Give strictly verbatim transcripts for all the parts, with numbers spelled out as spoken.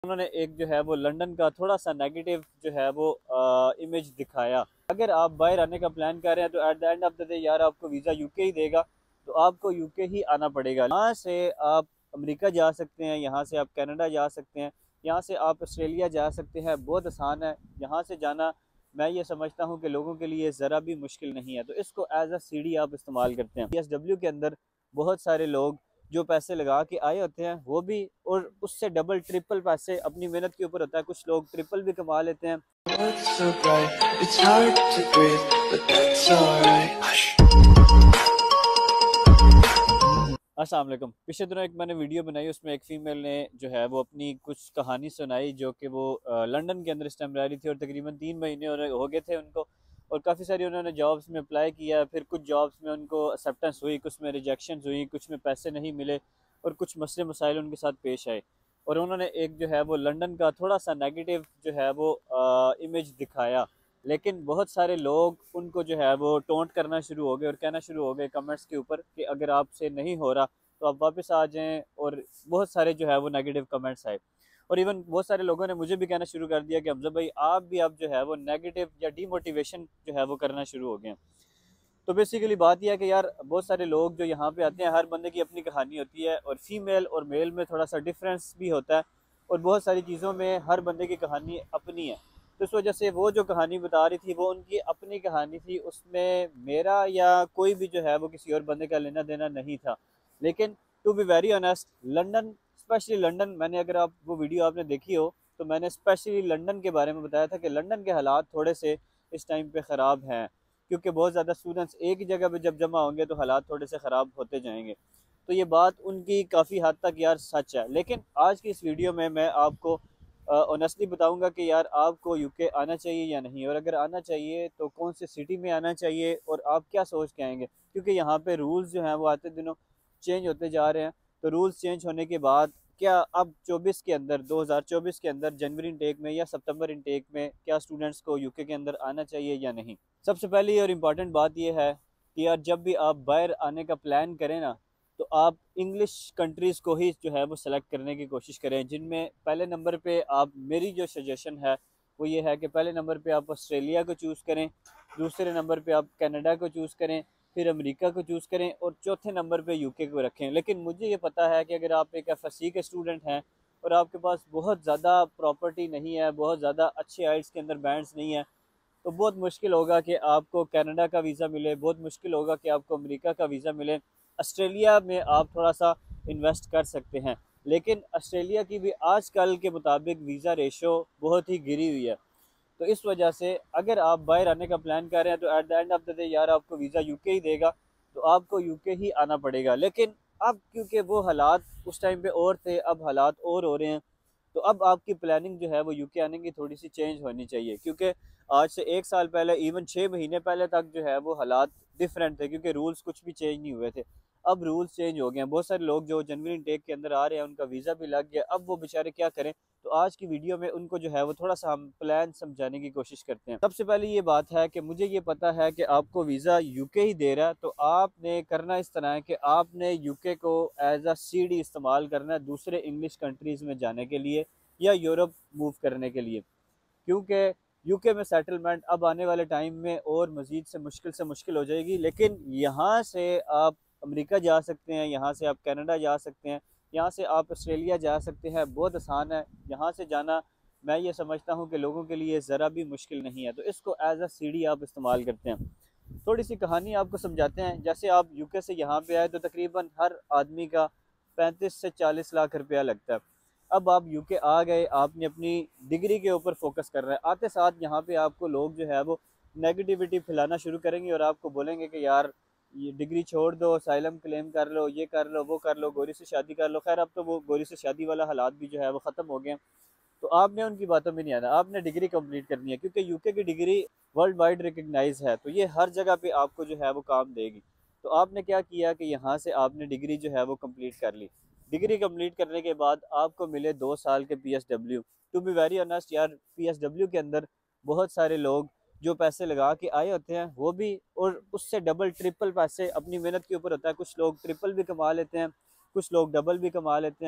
उन्होंने एक जो है वो लंदन का थोड़ा सा नेगेटिव जो है वो इमेज दिखाया। अगर आप बाहर आने का प्लान कर रहे हैं तो at the end of the day यार आपको वीज़ा यूके ही देगा, तो आपको यूके ही आना पड़ेगा। यहाँ से आप अमेरिका जा सकते हैं, यहाँ से आप कनाडा जा सकते हैं, यहाँ से आप ऑस्ट्रेलिया जा सकते हैं। बहुत आसान है यहाँ से जाना। मैं ये समझता हूँ कि लोगों के लिए ज़रा भी मुश्किल नहीं है, तो इसको एज अ सीढ़ी आप इस्तेमाल करते हैं। पी एस डब्ल्यू के अंदर बहुत सारे लोग जो पैसे लगा के आए होते हैं वो भी, और उससे डबल ट्रिपल पैसे अपनी मेहनत के ऊपर होता है। कुछ लोग ट्रिपल भी कमा लेते हैं। अस्सलाम वालेकुम। पिछले दिनों एक मैंने वीडियो बनाई, उसमें एक फ़ीमेल ने जो है वो अपनी कुछ कहानी सुनाई, जो कि वो लंदन के अंदर इस टाइम रह रही थी और तकरीबन तीन महीने हो गए थे उनको, और काफ़ी सारी उन्होंने जॉब्स में अप्लाई किया। फिर कुछ जॉब्स में उनको एक्सेप्टेंस हुई, कुछ में रिजेक्शन हुई, कुछ में पैसे नहीं मिले और कुछ मसले मसाइल उनके साथ पेश आए। और उन्होंने एक जो है वो लंदन का थोड़ा सा नेगेटिव जो है वो इमेज दिखाया, लेकिन बहुत सारे लोग उनको जो है वो टोंट करना शुरू हो गए और कहना शुरू हो गए कमेंट्स के ऊपर कि अगर आपसे नहीं हो रहा तो आप वापस आ जाएं। और बहुत सारे जो है वो नेगेटिव कमेंट्स आए, और इवन बहुत सारे लोगों ने मुझे भी कहना शुरू कर दिया कि हमजा भाई आप भी अब जो है वो नेगेटिव या डीमोटिवेशन जो है वो करना शुरू हो गए। तो बेसिकली बात यह है कि यार बहुत सारे लोग जो यहाँ पे आते हैं, हर बंदे की अपनी कहानी होती है, और फीमेल और मेल में थोड़ा सा डिफरेंस भी होता है, और बहुत सारी चीज़ों में हर बंदे की कहानी अपनी है। तो इस वजह से वो जो कहानी बता रही थी वो उनकी अपनी कहानी थी, उसमें मेरा या कोई भी जो है वो किसी और बंदे का लेना देना नहीं था। लेकिन to be very honest, London, specially London, मैंने अगर आप वो वीडियो आपने देखी हो तो मैंने स्पेशली लंदन के बारे में बताया था कि लंदन के हालात थोड़े से इस टाइम पे ख़राब हैं, क्योंकि बहुत ज़्यादा स्टूडेंट्स एक ही जगह पे जब जमा होंगे तो हालात थोड़े से ख़राब होते जाएंगे। तो ये बात उनकी काफ़ी हद तक यार सच है। लेकिन आज की इस वीडियो में मैं आपको ऑनेस्टली बताऊंगा कि यार आपको यूके आना चाहिए या नहीं, और अगर आना चाहिए तो कौन सी सिटी में आना चाहिए और आप क्या सोच के आएंगे, क्योंकि यहाँ पे रूल्स जो हैं वो आते दिनों चेंज होते जा रहे हैं। तो रूल्स चेंज होने के बाद क्या अब चौबीस के अंदर, दो हज़ार चौबीस के अंदर जनवरी इनटेक में या सितंबर इनटेक में क्या स्टूडेंट्स को यूके के अंदर आना चाहिए या नहीं। सबसे पहली और इम्पॉर्टेंट बात यह है कि यार जब भी आप बाहर आने का प्लान करें ना, तो आप इंग्लिश कंट्रीज़ को ही जो है वो सेलेक्ट करने की कोशिश करें, जिनमें पहले नंबर पे आप, मेरी जो सजेशन है वो ये है कि पहले नंबर पे आप ऑस्ट्रेलिया को चूज़ करें, दूसरे नंबर पे आप कनाडा को चूज़ करें, फिर अमेरिका को चूज़ करें, और चौथे नंबर पे यूके को रखें। लेकिन मुझे ये पता है कि अगर आप एक एफ एस सी के स्टूडेंट हैं और आपके पास बहुत ज़्यादा प्रॉपर्टी नहीं है, बहुत ज़्यादा अच्छे आइल्स के अंदर बैंड्स नहीं है, तो बहुत मुश्किल होगा कि आपको कनाडा का वीज़ा मिले, बहुत मुश्किल होगा कि आपको अमेरिका का वीज़ा मिले। ऑस्ट्रेलिया में आप थोड़ा सा इन्वेस्ट कर सकते हैं, लेकिन ऑस्ट्रेलिया की भी आजकल के मुताबिक वीज़ा रेशो बहुत ही गिरी हुई है। तो इस वजह से अगर आप बाहर आने का प्लान कर रहे हैं तो at the end of the day यार आपको वीज़ा यूके ही देगा, तो आपको यूके ही आना पड़ेगा। लेकिन अब क्योंकि वो हालात उस टाइम पे और थे, अब हालात और हो रहे हैं, तो अब आपकी प्लानिंग जो है वो यूके आने की थोड़ी सी चेंज होनी चाहिए, क्योंकि आज से एक साल पहले, इवन छः महीने पहले तक जो है वो हालात डिफरेंट थे, क्योंकि रूल्स कुछ भी चेंज नहीं हुए थे। अब रूल्स चेंज हो गए हैं। बहुत सारे लोग जो जनवरी इनटेक के अंदर आ रहे हैं उनका वीज़ा भी लग गया, अब वो बेचारे क्या करें। तो आज की वीडियो में उनको जो है वो थोड़ा सा हम प्लान समझाने की कोशिश करते हैं। सबसे पहले ये बात है कि मुझे ये पता है कि आपको वीज़ा यूके ही दे रहा है, तो आपने करना इस तरह है कि आपने यूके को एज अ सीढ़ी इस्तेमाल करना है दूसरे इंग्लिश कंट्रीज़ में जाने के लिए या यूरोप मूव करने के लिए, क्योंकि यूके में सेटलमेंट अब आने वाले टाइम में और मज़ीद से मुश्किल से मुश्किल हो जाएगी। लेकिन यहाँ से आप अमेरिका जा सकते हैं, यहाँ से आप कनाडा जा सकते हैं, यहाँ से आप ऑस्ट्रेलिया जा सकते हैं। बहुत आसान है यहाँ से जाना। मैं ये समझता हूँ कि लोगों के लिए ज़रा भी मुश्किल नहीं है, तो इसको एज अ सीढ़ी आप इस्तेमाल करते हैं। थोड़ी सी कहानी आपको समझाते हैं। जैसे आप यूके से यहाँ पे आए तो तकरीबन हर आदमी का पैंतीस से चालीस लाख रुपया लगता है। अब आप यूके आ गए, आपने अपनी डिग्री के ऊपर फोकस कर रहे हैं, आते साथ यहाँ पे आपको लोग जो है वो नेगेटिविटी फैलाना शुरू करेंगे और आपको बोलेंगे कि यार ये डिग्री छोड़ दो, साइलम क्लेम कर लो, ये कर लो, वो कर लो, गोरी से शादी कर लो। खैर अब तो वो गोरी से शादी वाला हालात भी जो है वो ख़त्म हो गए हैं, तो आपने उनकी बातों में नहीं आना, आपने डिग्री कंप्लीट करनी है, क्योंकि यूके की डिग्री वर्ल्ड वाइड रिकग्नाइज है, तो ये हर जगह पे आपको जो है वो काम देगी। तो आपने क्या किया कि यहाँ से आपने डिग्री जो है वो कंप्लीट कर ली। डिग्री कंप्लीट करने के बाद आपको मिले दो साल के P S W. To be very honest यार, पी एस डब्ल्यू के अंदर बहुत सारे लोग जो पैसे लगा के आए होते हैं वो भी, और उससे डबल ट्रिपल पैसे अपनी मेहनत के ऊपर होता है। कुछ लोग ट्रिपल भी कमा लेते हैं, कुछ लोग डबल भी कमा लेते हैं।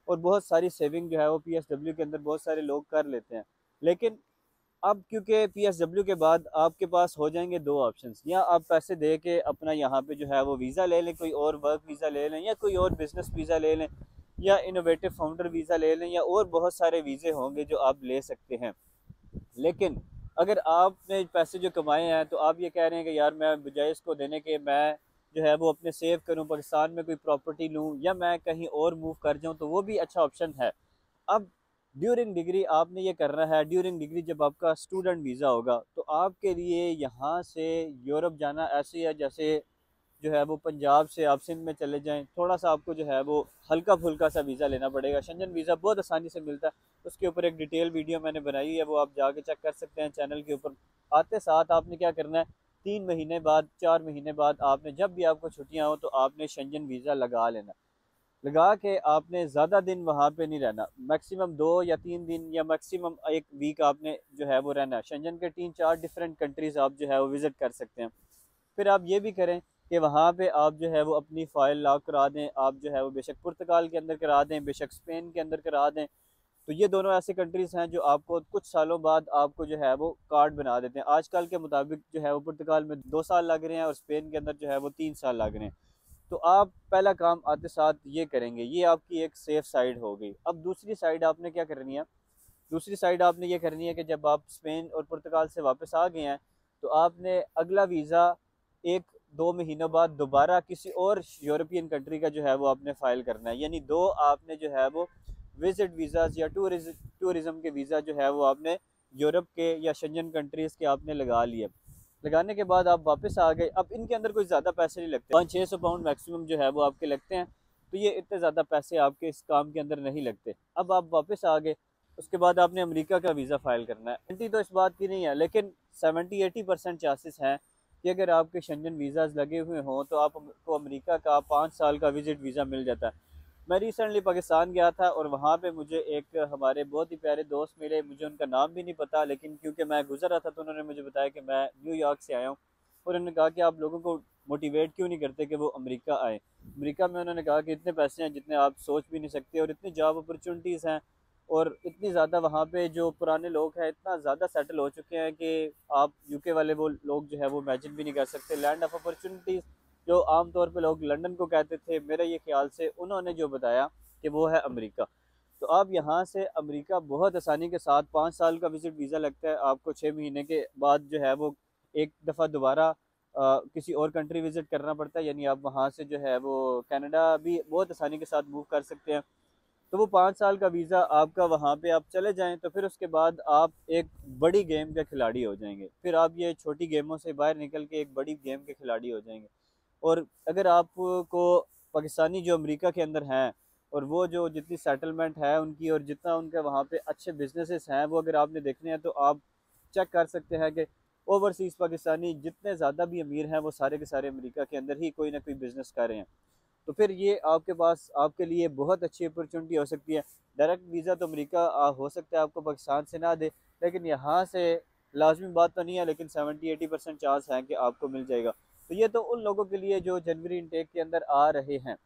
और बहुत सारी सेविंग जो है वो पी एस डब्ल्यू के अंदर बहुत सारे लोग कर लेते हैं। लेकिन अब क्योंकि पी एस डब्ल्यू के बाद आपके पास हो जाएंगे दो ऑप्शंस, या आप पैसे दे के अपना यहाँ पे जो है वो वीज़ा ले लें, कोई और वर्क वीज़ा ले लें, या कोई और बिजनेस वीज़ा ले लें, या इनोवेटिव फाउंडर वीज़ा ले लें, या और बहुत सारे वीज़े होंगे जो आप ले सकते हैं। लेकिन अगर आपने पैसे जो कमाए हैं तो आप ये कह रहे हैं कि यार मैं बजाय इसको देने के मैं जो है वो अपने सेव करूं, पाकिस्तान में कोई प्रॉपर्टी लूं, या मैं कहीं और मूव कर जाऊं, तो वो भी अच्छा ऑप्शन है। अब ड्यूरिंग डिग्री आपने ये करना है। ड्यूरिंग डिग्री जब आपका स्टूडेंट वीज़ा होगा तो आपके लिए यहाँ से यूरोप जाना ऐसे है जैसे जो है वो पंजाब से आप सिंध में चले जाएं। थोड़ा सा आपको जो है वो हल्का फुल्का सा वीज़ा लेना पड़ेगा। शंजन वीज़ा बहुत आसानी से मिलता है, उसके ऊपर एक डिटेल वीडियो मैंने बनाई है, वो आप जाके चेक कर सकते हैं चैनल के ऊपर। आते साथ आपने क्या करना है, तीन महीने बाद, चार महीने बाद, आपने जब भी आपको छुट्टियाँ हो तो आपने शंजन वीज़ा लगा लेना। लगा के आपने ज़्यादा दिन वहाँ पे नहीं रहना, मैक्सिमम दो या तीन दिन या मैक्सिमम एक वीक आपने जो है वो रहना है। शंजन के तीन चार डिफरेंट कंट्रीज़ आप जो है वो विज़िट कर सकते हैं। फिर आप ये भी करें कि वहाँ पे आप जो है वो अपनी फ़ाइल लॉक करा दें। आप जो है वो बेशक पुर्तगाल के अंदर करा दें, बेशक स्पेन के अंदर करा दें। तो ये दोनों ऐसे कंट्रीज़ हैं जो आपको कुछ सालों बाद आपको जो है वो कार्ड बना देते हैं। आजकल के मुताबिक जो है वो पुर्तगाल में दो साल लग रहे हैं और स्पेन के अंदर जो है वो तीन साल लग रहे हैं। तो आप पहला काम आते साथ ये करेंगे, ये आपकी एक सेफ साइड हो गई। अब दूसरी साइड आपने क्या करनी है, दूसरी साइड आपने ये करनी है कि जब आप स्पेन और पुर्तगाल से वापस आ गए हैं तो आपने अगला वीज़ा एक दो महीनों बाद दोबारा किसी और यूरोपियन कंट्री का जो है वो आपने फ़ाइल करना है। यानी दो आपने जो है वो विजिट वीज़ाज या टूरिज्म टूरिज़्म के वीज़ा जो है वो आपने यूरोप के या शंजन कंट्रीज़ के आपने लगा लिए। लगाने के बाद आप वापस आ गए। अब इनके अंदर कोई ज़्यादा पैसे नहीं लगते, पाँच छः सौ पाउंड मैक्सिमम जो है वो आपके लगते हैं। तो ये इतने ज़्यादा पैसे आपके इस काम के अंदर नहीं लगते। अब आप वापस आ गए, उसके बाद आपने अमेरिका का वीज़ा फ़ाइल करना है। गारंटी तो इस बात की नहीं है, लेकिन सेवेंटी एटी परसेंट चांसेस हैं कि अगर आपके शंजन वीज़ाज लगे हुए हों तो आपको अमेरिका का पाँच साल का विज़िट वीज़ा मिल जाता है। मैं रिसेंटली पाकिस्तान गया था और वहाँ पे मुझे एक हमारे बहुत ही प्यारे दोस्त मिले। मुझे उनका नाम भी नहीं पता, लेकिन क्योंकि मैं गुजर रहा था तो उन्होंने मुझे बताया कि मैं न्यूयॉर्क से आया हूँ। और उन्होंने कहा कि आप लोगों को मोटिवेट क्यों नहीं करते कि वो अमेरिका आए। अमेरिका में उन्होंने कहा कि इतने पैसे हैं जितने आप सोच भी नहीं सकते, और इतनी जॉब अपॉर्चुनिटीज़ हैं, और इतनी ज़्यादा वहाँ पे जो पुराने लोग हैं इतना ज़्यादा सेटल हो चुके हैं कि आप यूके वाले वो लोग जो है वो इमेजिन भी नहीं कर सकते। लैंड ऑफ अपॉर्चुनिटीज़ जो आमतौर पे लोग लंदन को कहते थे, मेरे ये ख्याल से उन्होंने जो बताया कि वो है अमेरिका। तो आप यहाँ से अमेरिका बहुत आसानी के साथ, पाँच साल का विजिट वीज़ा लगता है आपको, छः महीने के बाद जो है वो एक दफ़ा दोबारा अ, किसी और कंट्री विज़िट करना पड़ता है। यानी आप वहाँ से जो है वो कनाडा भी बहुत आसानी के साथ मूव कर सकते हैं। तो वो पाँच साल का वीज़ा आपका, वहाँ पे आप चले जाएं तो फिर उसके बाद आप एक बड़ी गेम के खिलाड़ी हो जाएंगे। फिर आप ये छोटी गेमों से बाहर निकल के एक बड़ी गेम के खिलाड़ी हो जाएंगे। और अगर आपको पाकिस्तानी जो अमेरिका के अंदर हैं, और वो जो जितनी सेटलमेंट है उनकी, और जितना उनके वहाँ पे अच्छे बिजनेसेस हैं, वो अगर आपने देखने हैं तो आप चेक कर सकते हैं कि ओवरसीज़ पाकिस्तानी जितने ज़्यादा भी अमीर हैं वो सारे के सारे अमेरिका के अंदर ही कोई ना कोई बिज़नेस कर रहे हैं। तो फिर ये आपके पास, आपके लिए बहुत अच्छी अपॉर्चुनिटी हो सकती है। डायरेक्ट वीज़ा तो अमेरिका आ, हो सकता है आपको पाकिस्तान से ना दे, लेकिन यहाँ से लाजमी बात तो नहीं है, लेकिन सेवेंटी एटी परसेंट चांस है कि आपको मिल जाएगा। तो ये तो उन लोगों के लिए जो जनवरी इनटेक के अंदर आ रहे हैं।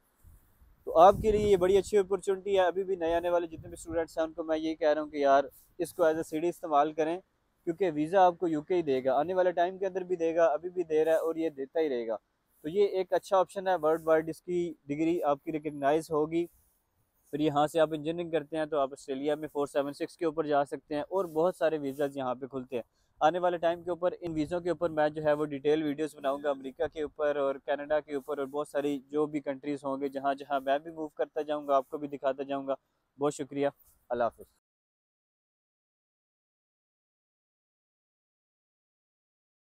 तो आपके लिए ये बड़ी अच्छी अपॉर्चुनिटी है। अभी भी नए आने वाले जितने भी स्टूडेंट्स हैं उनको मैं ये कह रहा हूँ कि यार इसको एज ए सीढ़ी इस्तेमाल करें, क्योंकि वीज़ा आपको यूके ही देगा, आने वाले टाइम के अंदर भी देगा, अभी भी दे रहा है और ये देता ही रहेगा। तो ये एक अच्छा ऑप्शन है। वर्ल्ड वाइड इसकी डिग्री आपकी रिकगनाइज होगी। फिर यहाँ से आप इंजीनियरिंग करते हैं तो आप ऑस्ट्रेलिया में फोर सेवन सिक्स के ऊपर जा सकते हैं, और बहुत सारे वीज़ाज यहाँ पे खुलते हैं। आने वाले टाइम के ऊपर इन वीज़ों के ऊपर मैं जो है वो डिटेल वीडियोस बनाऊंगा, अमेरिका के ऊपर और कनाडा के ऊपर, और बहुत सारी जो भी कंट्रीज़ होंगे जहाँ जहाँ मैं भी मूव करता जाऊँगा आपको भी दिखाता जाऊँगा। बहुत शुक्रिया। अल्लाह हाफ़िज़।